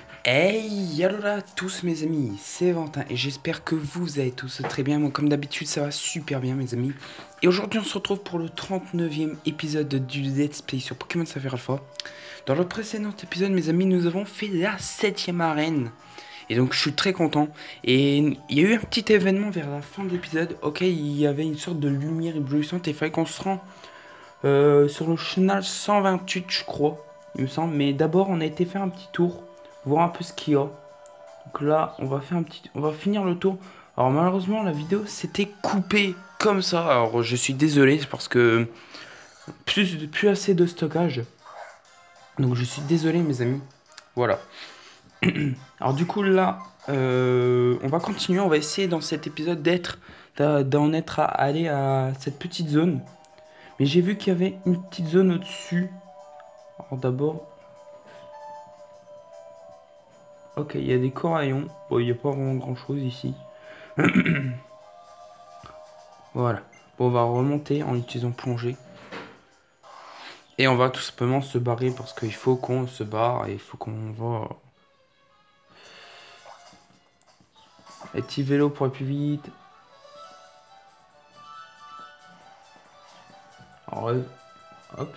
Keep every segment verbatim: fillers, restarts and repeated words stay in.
Hey, alors là tous mes amis, c'est Valentin et j'espère que vous allez tous très bien. Moi comme d'habitude ça va super bien mes amis. Et aujourd'hui on se retrouve pour le trente-neuvième épisode du Let's Play sur Pokémon Sapphire Alpha. Dans le précédent épisode mes amis nous avons fait la septième arène. Et donc je suis très content. Et il y a eu un petit événement vers la fin de l'épisode. Ok, il y avait une sorte de lumière éblouissante et il fallait qu'on se rende euh, sur le chenal cent vingt-huit je crois, il me semble. Mais d'abord on a été faire un petit tour, voir un peu ce qu'il y a. Donc là, on va faire un petit, on va finir le tour. Alors malheureusement, la vidéo s'était coupée comme ça. Alors je suis désolé, c'est parce que plus, plus assez de stockage. Donc je suis désolé, mes amis. Voilà. Alors du coup là, euh, on va continuer. On va essayer dans cet épisode d'être, d'en être à aller à cette petite zone. Mais j'ai vu qu'il y avait une petite zone au-dessus. Alors d'abord, ok, il y a des coraillons. Bon, il n'y a pas vraiment grand-chose ici. Voilà. Bon, on va remonter en utilisant plongée. Et on va tout simplement se barrer parce qu'il faut qu'on se barre et il faut qu'on va. Les petits vélos pour aller plus vite. Alors, hop.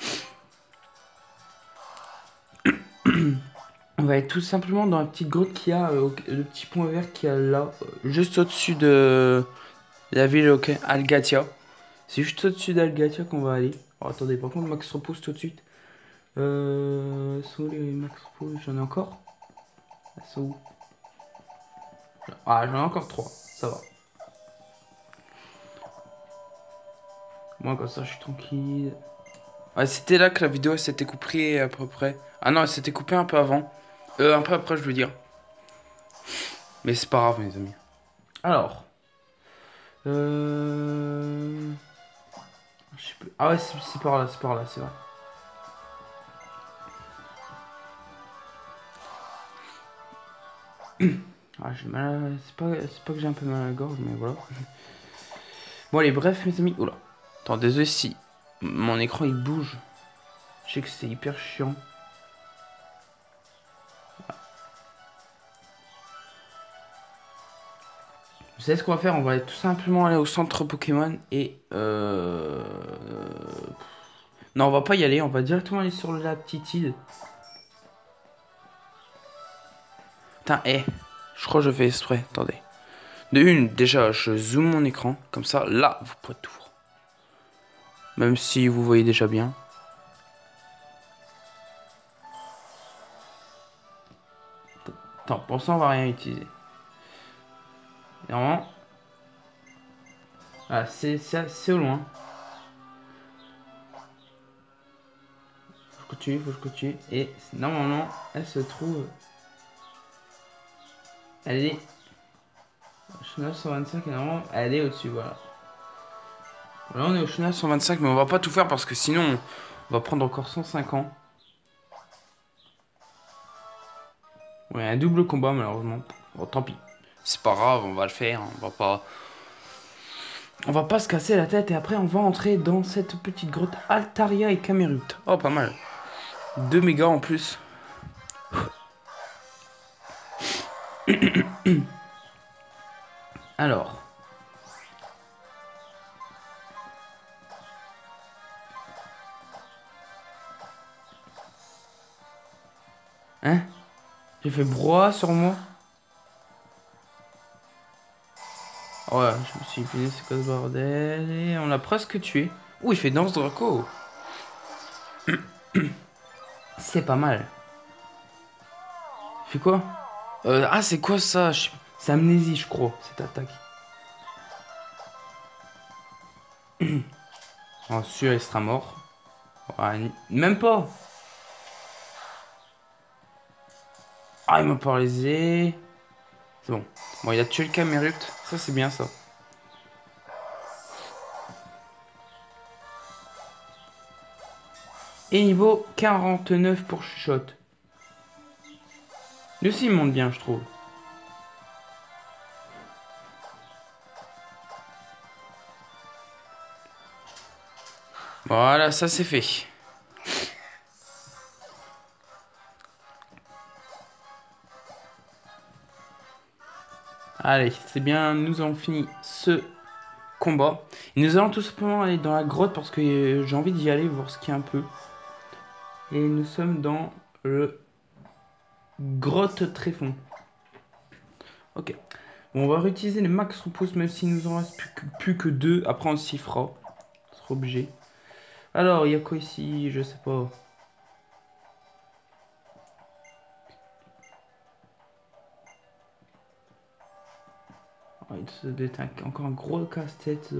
On va être tout simplement dans la petite grotte qu'il y a, euh, le petit point vert qu'il y a là, euh, juste au-dessus de la ville, ok, Algatia. C'est juste au-dessus d'Algatia qu'on va aller. Alors, attendez, par contre, Max repose tout de suite. Euh. Sont les Max repose? J'en ai encore? Elles sont où? Ah, j'en ai encore trois, ça va. Moi, comme ça, je suis tranquille. Ouais, c'était là que la vidéo s'était coupée à peu près. Ah non, elle s'était coupée un peu avant. Euh, un peu après, je veux dire. Mais c'est pas grave, mes amis. Alors. Euh... Je sais plus. Ah ouais, c'est c'est par là, c'est par là, c'est vrai. Ah, j'ai mal à... C'est pas, c'est pas que j'ai un peu mal à la gorge, mais voilà. Bon, allez, bref, mes amis. Oula. Attends, désolé si mon écran il bouge. Je sais que c'est hyper chiant. Vous savez ce qu'on va faire? On va tout simplement aller au centre Pokémon et euh... Non, on va pas y aller, on va directement aller sur la petite île. Putain, hé, je crois que je fais exprès, attendez. De une, déjà, je zoome mon écran, comme ça, là, vous pouvez tout voir. Même si vous voyez déjà bien. Attends, pour ça, on va rien utiliser. Normalement, ah, c'est c'est au loin. Faut que je continue, faut que je continue. Et normalement, elle se trouve... Elle est... Chenal cent vingt-cinq, et normalement, elle est au-dessus, voilà. Là, on est au Chenal cent vingt-cinq, mais on va pas tout faire parce que sinon, on va prendre encore cent cinq ans. Ouais, un double combat, malheureusement. Bon, tant pis. C'est pas grave, on va le faire. On va pas... On va pas se casser la tête et après on va entrer dans cette petite grotte Altaria et Camerupt. Oh, pas mal. deux mégas en plus. Alors. Hein? J'ai fait brouhaha sur moi. Ouais, je me suis épuisé, c'est quoi ce bordel? Et on l'a presque tué. Ouh, il fait danse Draco. C'est pas mal. Il fait quoi? euh, Ah, c'est quoi ça? Je- C'est amnésie, je crois, cette attaque. Oh, sûr, il sera mort. Ouais, même pas. Ah, il m'a paralysé. C'est bon. Bon, il a tué le Camerupt. Ça, c'est bien, ça. Et niveau quarante-neuf pour Chuchote. Lui aussi, il monte bien, je trouve. Voilà, ça, c'est fait. Allez, c'est bien, nous avons fini ce combat. Et nous allons tout simplement aller dans la grotte parce que euh, j'ai envie d'y aller, voir ce qu'il y a un peu. Et nous sommes dans le grotte tréfond. Ok. Bon, on va réutiliser les max repousse même s'il nous en reste plus que, plus que deux. Après, on s'y fera. On sera obligé. Alors, il y a quoi ici? Je sais pas. Oh, ça doit être un- encore un gros casse-tête, ça.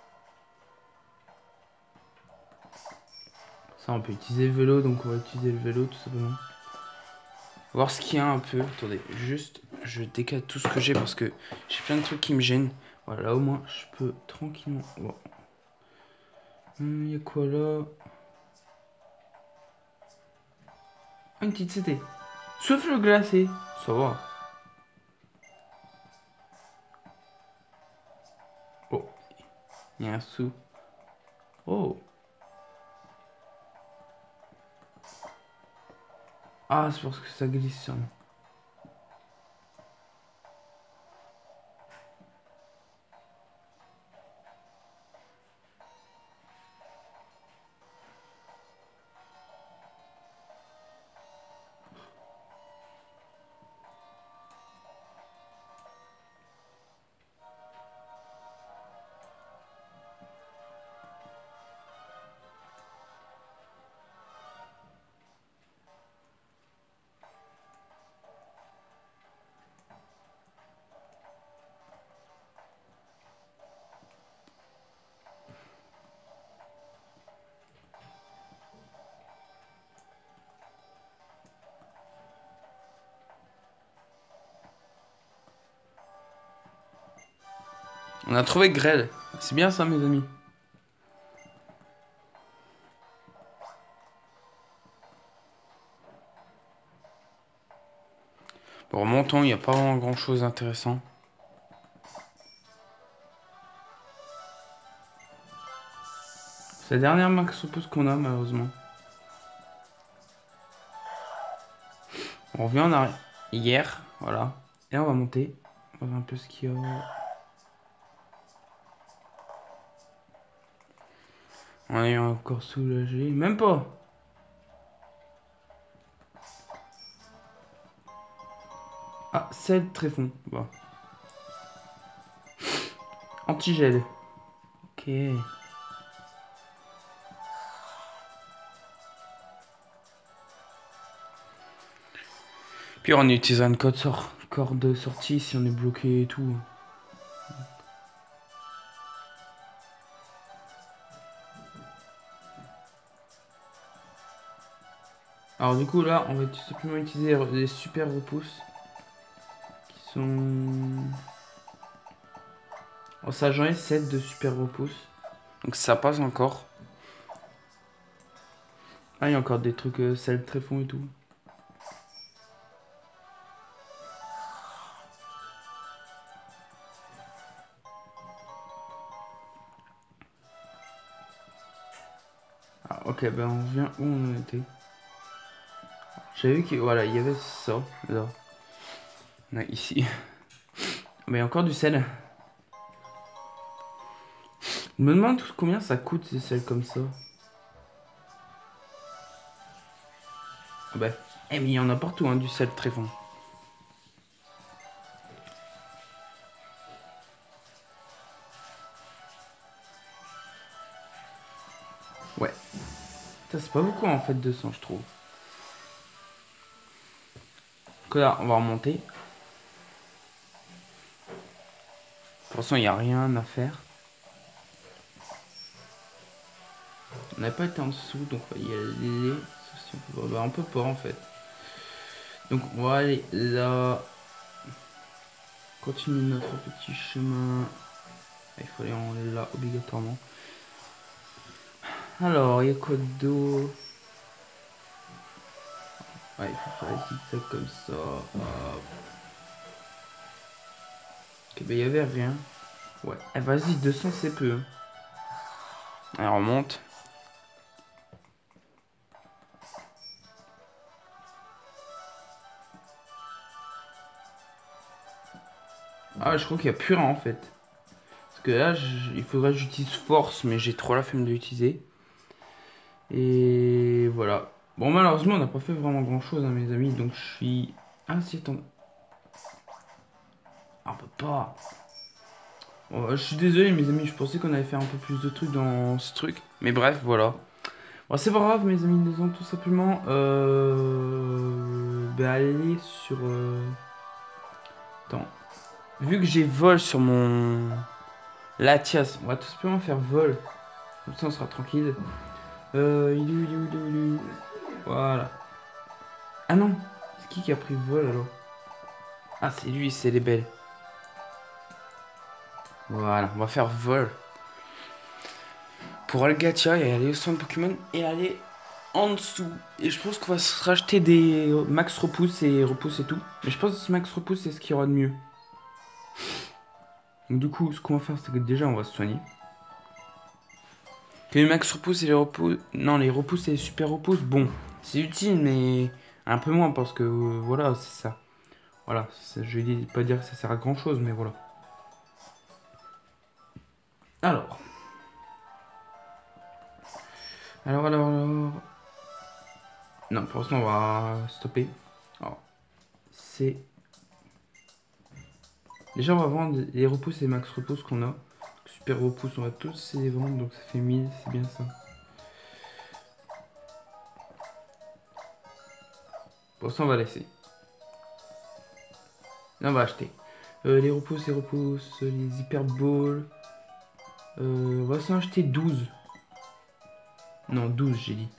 Ça, on peut utiliser le vélo, donc on va utiliser le vélo tout simplement. Voir ce qu'il y a un peu. Attendez, juste, je décale tout ce que j'ai parce que j'ai plein de trucs qui me gênent. Voilà, au moins, je peux tranquillement. Bon. Hum, il y a quoi là? Ah, une petite C T. Souffle glacé. Ça va. Oh, il y a un sou. Oh. Ah, c'est parce que ça glisse sûrement. On a trouvé grêle. C'est bien ça, mes amis. Bon, remontons, il n'y a pas vraiment grand chose d'intéressant. C'est la dernière max repousse qu'on a, malheureusement. On revient en arrière. Hier, voilà. Et on va monter. On va voir un peu ce qu'il y a. On est encore soulagé. Même pas. Ah, sel tréfond. Bon. Antigel. Ok. Puis on utilise un code sort, corde de sortie si on est bloqué et tout. Alors du coup là, on va tout simplement utiliser des super repousses. Qui sont... Oh, ça j'en ai sept de super repousses. Donc ça passe encore. Ah, il y a encore des trucs euh, sel tréfond et tout. Ah, ok, ben on revient où on en était. J'avais vu qu'il voilà, il y avait ça, là. On a ici. Mais il y a encore du sel. Je me demande combien ça coûte ces sels comme ça. Ah bah. Eh mais il y en a partout, hein, du sel tréfond. Ouais. Ça c'est pas beaucoup en fait deux cents je trouve. Donc là, on va remonter. De toute façon, il n'y a rien à faire. On n'a pas été en dessous, donc on va y aller. Si on, peut... Bah, on peut pas en fait. Donc on va aller là. Continuer notre petit chemin. Il faut aller en là obligatoirement. Alors, il y a quoi d'eau? Ouais, il faut faire des zigzags comme ça. Hop. Ok, bah il y avait rien. Ouais. Eh, vas-y, deux cents c'est peu. Hein. Allez, on remonte. Ah, je crois qu'il y a plus rien en fait. Parce que là, je- il faudrait que j'utilise force, mais j'ai trop la flemme de l'utiliser. Et voilà. Bon, malheureusement, on n'a pas fait vraiment grand chose, hein, mes amis. Donc, je suis. Ah, si, attends. Ah, on peut pas. Bon, je suis désolé, mes amis. Je pensais qu'on allait faire un peu plus de trucs dans ce truc. Mais bref, voilà. Bon, c'est pas grave, mes amis. Disons tout simplement. Euh. Ben, aller sur. euh, Attends. Vu que j'ai vol sur mon. Latias, on va tout simplement faire vol. Comme ça, on sera tranquille. Euh. Il est où, il est où, il est où, il est où. Voilà. Ah non. C'est qui qui a pris vol alors? Ah, c'est lui, c'est les belles. Voilà, on va faire vol. Pour Algatia et aller au centre Pokémon et aller en dessous. Et je pense qu'on va se racheter des max repousse et repousse et tout. Mais je pense que max repousse c'est ce qu'il y aura de mieux. Donc du coup, ce qu'on va faire, c'est que déjà on va se soigner. Que les max repousse et les repousses... Non, les repousses et les super repousses, bon, c'est utile, mais un peu moins parce que euh, voilà, c'est ça. Voilà, ça, je vais pas dire que ça sert à grand chose, mais voilà. Alors. Alors, alors, alors. Non, pour l'instant, on va stopper. Alors, c'est. Déjà, on va vendre les repousses et les max repousses qu'on a. Super repousse, on va tous les vendre, donc ça fait mille, c'est bien ça. Pour ça, on va laisser. Là, on va acheter. Euh, les repousses, les repousses, les hyper balls. Euh, on va s'en acheter douze. Non, douze, j'ai dit.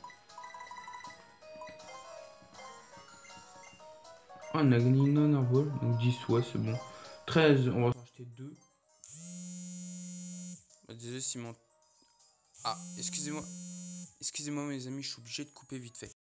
Ah, on a gagné une honor ball, donc dix, ouais, c'est bon. treize, on va s'en acheter deux. Désolé, Simon. Ah, excusez-moi. Excusez-moi, mes amis, je suis obligé de couper vite fait.